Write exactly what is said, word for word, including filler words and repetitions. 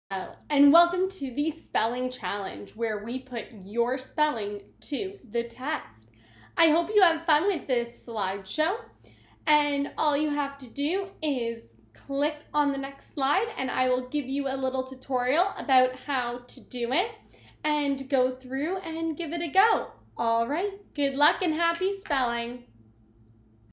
Hello, and welcome to the Spelling Challenge, where we put your spelling to the test. I hope you have fun with this slideshow, and all you have to do is click on the next slide, and I will give you a little tutorial about how to do it, and go through and give it a go. All right, good luck and happy spelling.